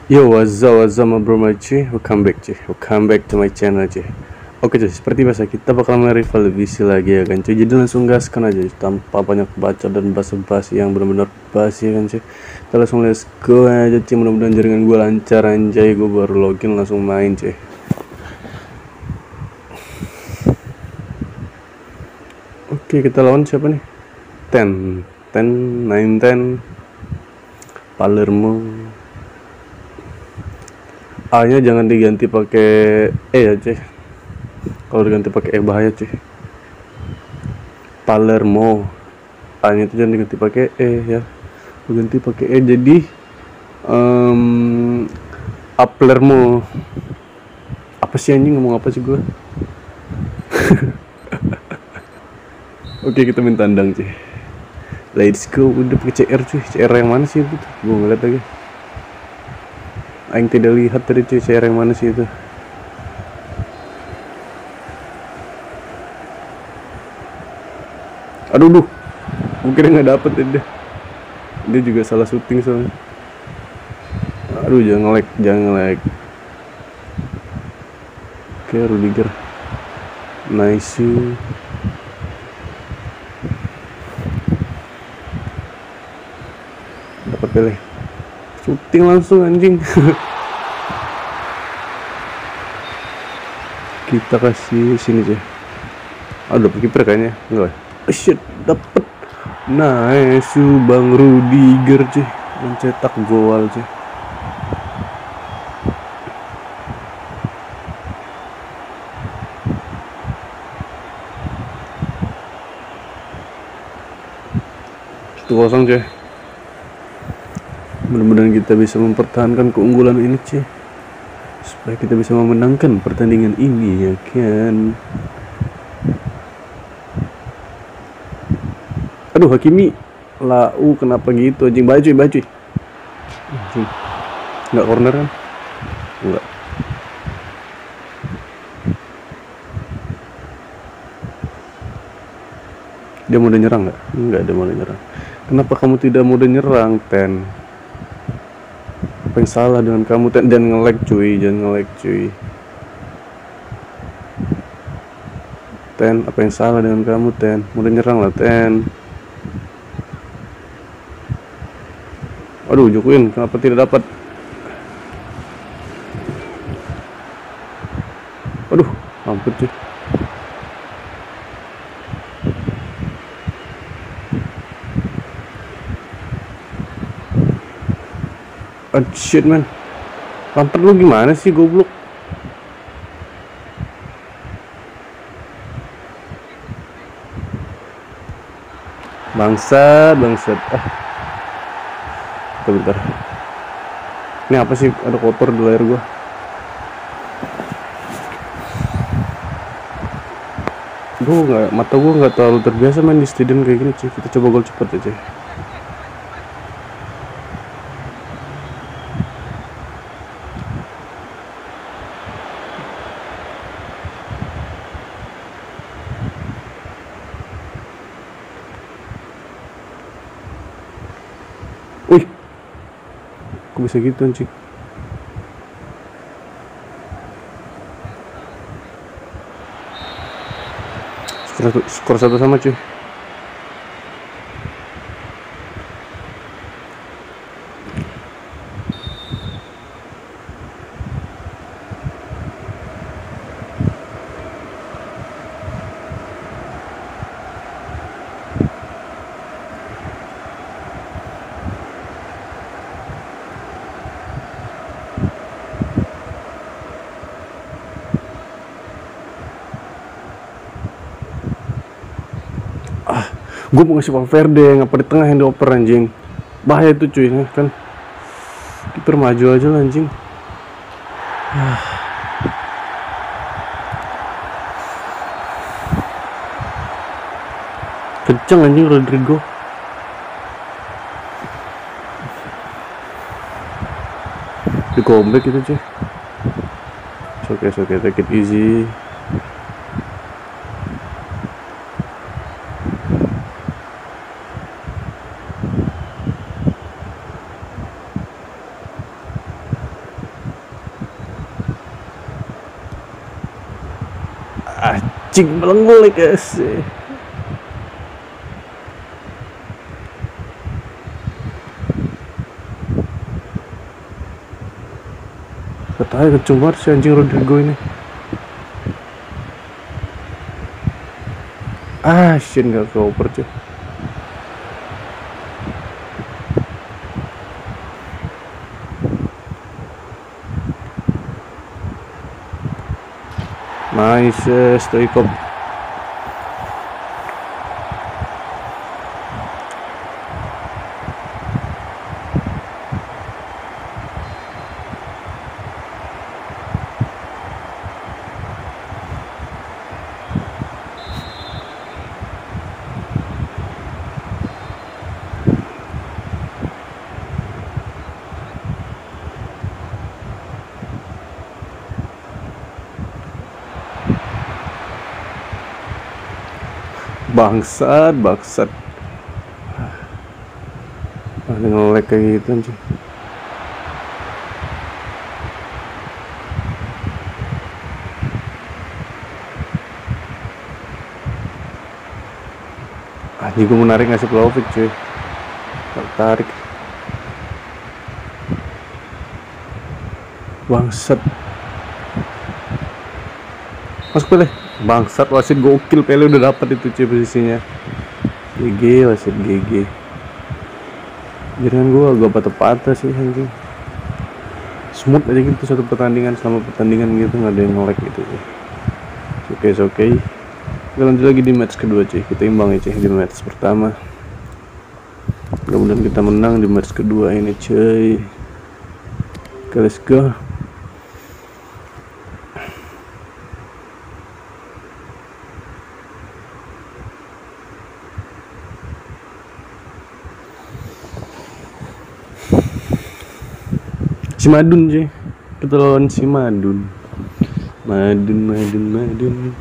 Yo, what's up, my bro, my cuy. Welcome back to my channel, cuy. Oke, cuy, seperti biasa kita bakal nge-review visi lagi ya kan, cuy. Jadi langsung gaskan aja, tanpa banyak baca dan basa-basi yang benar-benar basi ya kan, cuy. Kita langsung let's go aja, cuy. Mudah-mudahan jaringan gue lancar, anjay. Gue baru login langsung main, cuy. Oke, kita lawan siapa nih? Ten, 9, 10 Palermo. A-nya jangan diganti pakai E ya, cuy. Kalau diganti pakai E bahaya, cuy. Palermo. A-nya itu jangan diganti pakai E ya. Ganti pakai E jadi Palermo. Apa sih anjing, ngomong apa sih gue? Oke, kita main tandang, cuy. Let's go. Udah pakai CR, cuy. CR yang mana sih itu? Gue ngeliat lagi. Aing tidak lihat tadi, cuy. CR yang mana sih itu? Aduh, mungkin nggak dapet deh. Dia juga salah syuting soalnya. Aduh, jangan nge-lag. Oke, Rudiger. Nice. Dapat Pele. Syuting langsung anjing. Kita kasih sini aja. Ada kiper kayaknya. Enggak. Oh, shit, dapet. Nice, Bang Rudiger, cuy. Mencetak gol, cuy. Satu kosong, cuy. Mudah-mudahan kita bisa mempertahankan keunggulan ini, cuy, supaya kita bisa memenangkan pertandingan ini, ya kan. Aduh, Hakimi. Lau, kenapa gitu anjing? Baju. Anjing. Enggak corner kan? Enggak. Dia mau nyerang nggak? Enggak, dia mau nyerang. Kenapa kamu tidak mau nyerang, Ten? Apa yang salah dengan kamu, Ten? Jangan nge-lag, cuy. Ten, apa yang salah dengan kamu, Ten? Mau nyerang lah, Ten. Aduh, Jokuin, kenapa tidak dapat? Aduh, hampir, cuy. Oh, shit, man. Lampard lu gimana sih, goblok? Bangsat. Bentar. Ini apa sih? Ada kotor di layar gua. Mata gua nggak terlalu terbiasa main di stadion kayak gini, cuy. Kita coba gol cepet aja. Wih, kok bisa gitu anjing? Skor 1 sama, cuy. Gue mau ngasih Valverde, ngapa di tengah yang dioper anjing. Bahaya itu, cuy, kan. Kiper maju aja lah anjing. Kenceng anjing Rodrigo. Di comeback itu, cuy. Oke, take it easy. Cing melengolek guys. Katanya kenceng banget si anjing Rodrigo ini. Shit, gak keoper cuy. Nice, Stoikov. Bangsat. Ini nge-lag kayak gitu anjing. Anjing, gue menarik ngasih Vlahovic cuy. Tarik. Bangsat. Masuk Pele. Bangsat, wasit gokil. Pele udah dapat itu cuy posisinya. GG wasit, GG. Jangan gua patah-patah sih anjing. Smooth aja gitu satu pertandingan, selama pertandingan gitu nggak ada yang nge-lag gitu cuy. Oke. Kita lanjut lagi di match kedua cuy. Kita imbang ya cuy di match pertama. Mudah-mudahan kita menang di match kedua ini cuy. Oke, let's go. Si Madun cuy, kita lawan si Madun. Madun.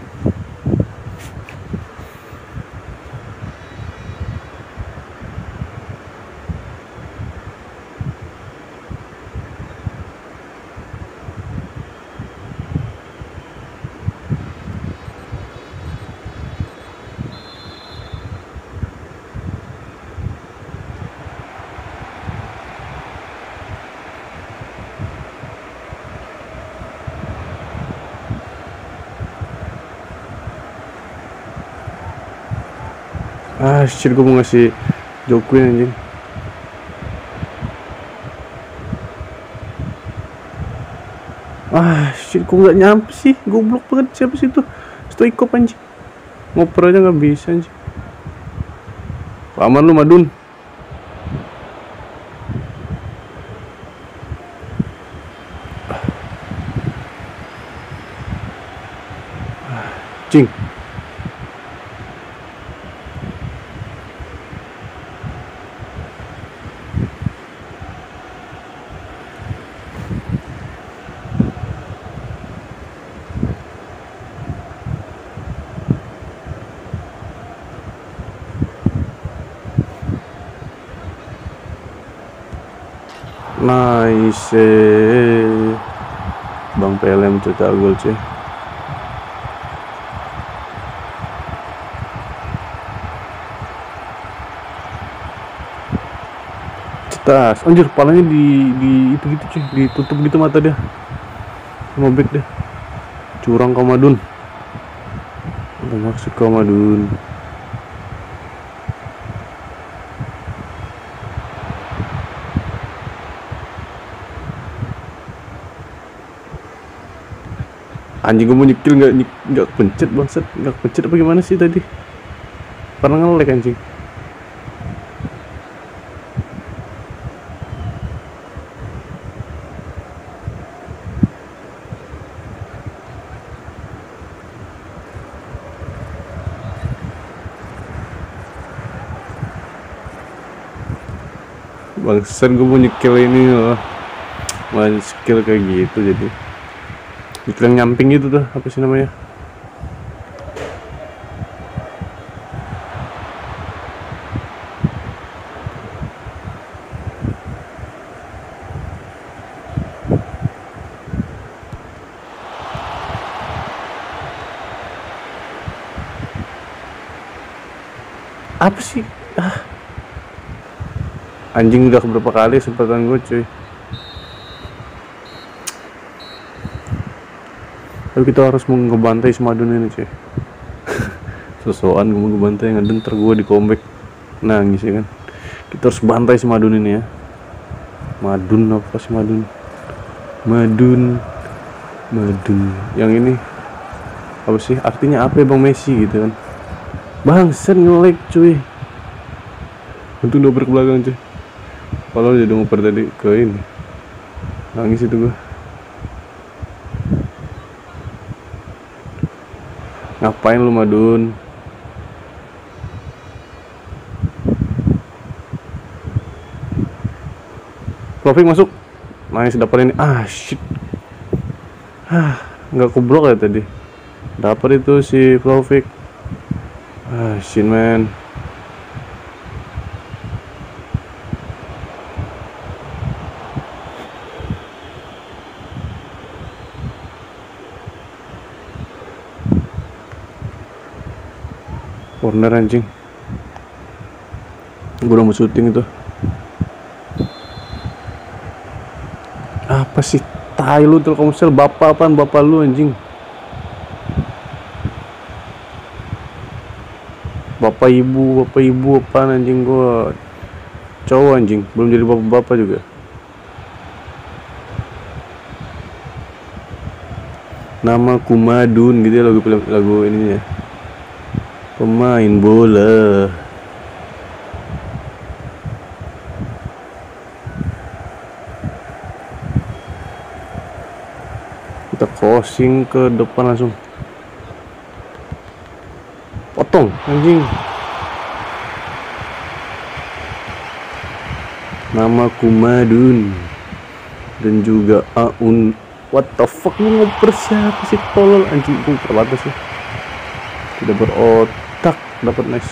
Shit, gue mau ngasih Jokwin anjing. Shit, kok nggak nyampe sih? Goblok banget, siapa sih itu? Stoikov anjing. Ngoper aja nggak bisa anjing. Aman lu Madun. Cing. Nice. Bang PLM cetak gol cuy. Cetas. Anjir, palanya di itu gitu cuy, ditutup gitu mata dia. Sama back deh. Curang kau Madun. Udah maksud kau Madun. Anjing, gue mau nyekil nggak pencet bangsat, nggak pencet apa gimana sih tadi? Pernah nge-lag anjing. Bangsat, gue mau nyekil ini loh, mau skill kayak gitu jadi. Itu yang nyamping itu tuh, apa sih namanya? Apa sih? Anjing, udah beberapa kali kesempatan gue cuy. Tapi kita harus ngebantai si Madun ini cuy. Sosokan gue mau ngebantai, ngadeng ntar gue di comeback nangis ya kan. Kita harus bantai si Madun ini ya. Madun apa sih Madun? Madun yang ini apa sih artinya, apa ya Bang Messi gitu kan. Bangsen nge-lag cuy. Untung dober ke belakang cuy. Kalau jadi ngoper tadi ke ini, nangis itu gua. Ngapain lu Madun? Flofik masuk. Nice, dapat ini. Shit. Nggak kublok ya tadi. Dapat itu si Flofik. Shit man. Corner anjing. Gue udah mau syuting itu. Apa sih? Tai lu Telkomsel, bapak apaan bapak lu anjing? Bapak ibu apaan anjing, gua cowok anjing, belum jadi bapak-bapak juga. Namaku Madun gitu ya, lagu ini ya. Pemain bola. Kita crossing ke depan langsung. Potong anjing. Namaku Madun dan juga Aun. What the fuck, lu ngoper siapa sih tolol anjing? Gue terbatas ya. Tidak berotak, dapat nice.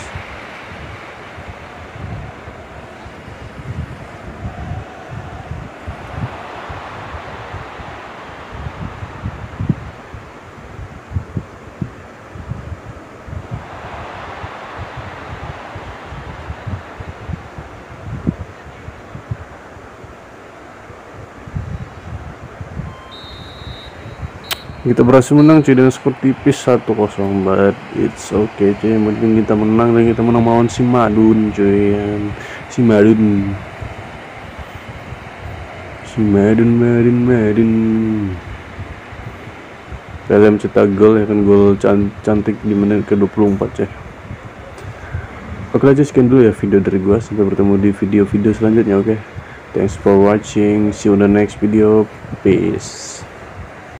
Kita berhasil menang cuy dengan skor tipis 1-0, but it's okay cuy, yang penting kita menang dan kita menang melawan si Madun cuy. Si Madun kalian cetak gol ya kan, gol cantik di menit ke-24 cuy. Oke aja, sekian dulu ya video dari gua, sampai bertemu di video-video selanjutnya. Oke, thanks for watching, see you on the next video, peace.